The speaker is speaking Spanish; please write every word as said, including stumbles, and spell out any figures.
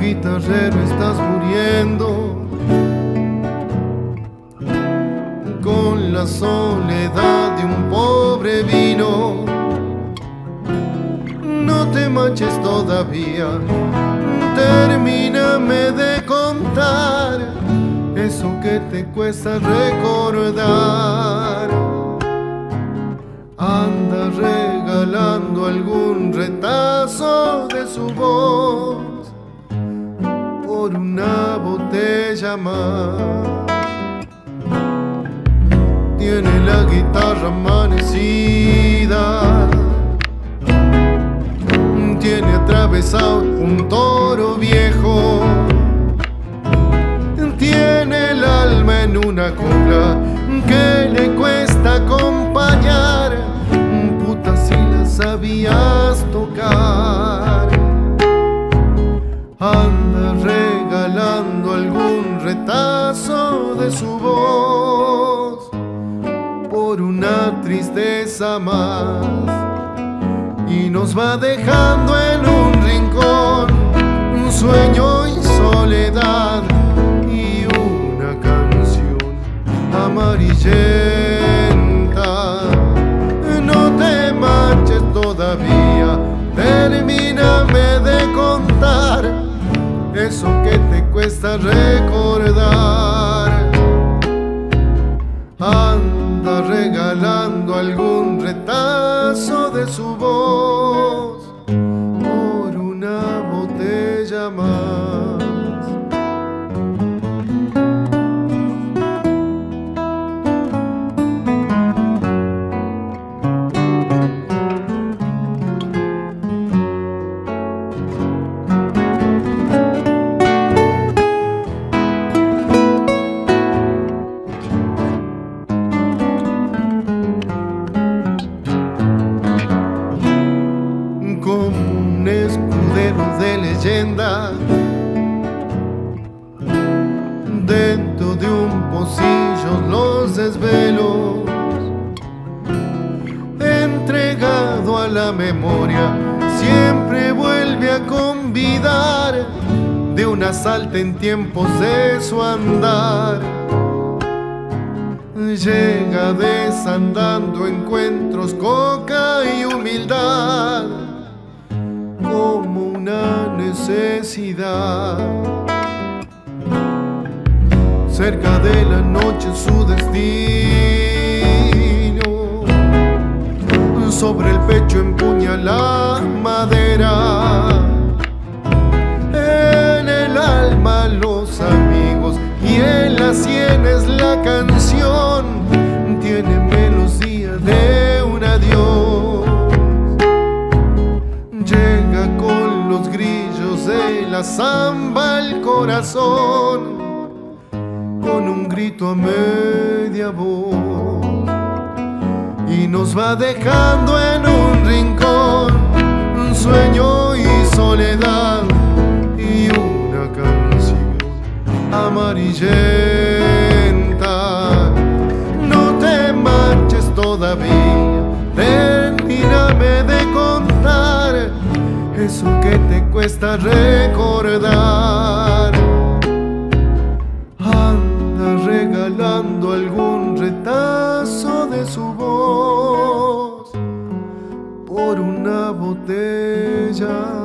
guitarrero, estás muriendo con la soledad de un pobre vino. No te manches todavía, termíname de contar eso que te cuesta recordar. Anda regalando algún retazo de su voz por una botella más. Tiene la guitarra amanecida, tiene atravesado un toro viejo, tiene el alma en una copla que le cuesta acompañar. Puta, si la sabías tocar. Anda regalando algún retazo de su voz por una tristeza más, y nos va dejando en un rincón un sueño y soledad y una canción amarillenta. No te marches todavía, termíname de contar eso que te cuesta recordar. Anda regalando algún retazo de su voz por una botella más. Como un escudero de leyenda dentro de un pocillo, los desvelos, entregado a la memoria, siempre vuelve a convidar de una salta en tiempos de su andar. Llega desandando encuentros, coca y humildad como una necesidad. Cerca de la noche su destino, sobre el pecho empuña la madera. En el alma los amigos y en las sienes la canción, tiene melodía de un adiós. Llega con los grillos de la zamba al corazón, con un grito a media voz, y nos va dejando en un rincón un sueño y soledad y una canción amarillenta. No te marches todavía, termíname de contar eso que te cuesta recordar. Anda regalando algún retazo de su voz por una botella